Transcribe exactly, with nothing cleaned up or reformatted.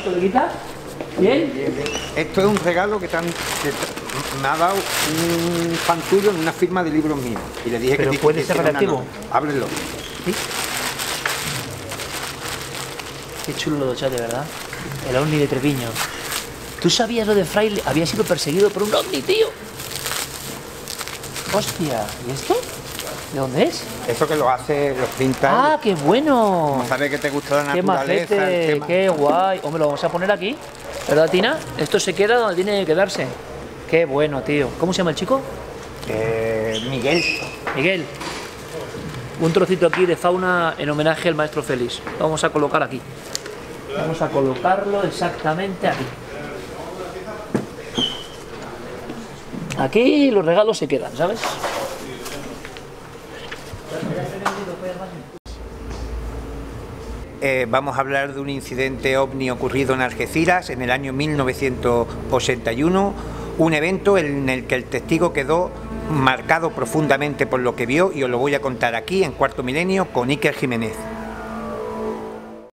coleguita? ¿Bien? Bien, bien. Esto es un regalo que, tan, que me ha dado un fan tuyo en una firma de libros míos. Y le dije Pero que puede que ser hiciera una relativo. nota. Ábrelo. ¿Sí? Qué chulo lo chat, de verdad. El ovni de Treviño. ¿Tú sabías lo de Fraile? Había sido perseguido por un ovni, tío. Hostia, ¿y esto? ¿De dónde es? Eso que lo hace, los pinta. ¡Ah, qué bueno! Como sabes que te gusta la ¡Qué naturaleza, el majete! tema. ¡Qué guay! Hombre, lo vamos a poner aquí. ¿Verdad, Tina? Esto se queda donde tiene que quedarse. ¡Qué bueno, tío! ¿Cómo se llama el chico? Eh, Miguel. Miguel. Un trocito aquí de fauna en homenaje al maestro Félix. Lo vamos a colocar aquí. Vamos a colocarlo exactamente aquí. Aquí los regalos se quedan, ¿sabes? Eh, vamos a hablar de un incidente ovni ocurrido en Algeciras en el año mil novecientos ochenta y uno, un evento en el que el testigo quedó marcado profundamente por lo que vio, y os lo voy a contar aquí en Cuarto Milenio con Iker Jiménez.